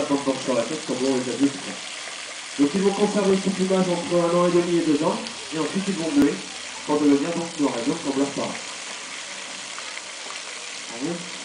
de bande sur la tête comme on les adultes font. Donc ils vont conserver ce plumage entre 1 an et demi et 2 ans, et ensuite ils vont muer pour devenir donc noir et blanc comme leurs parents.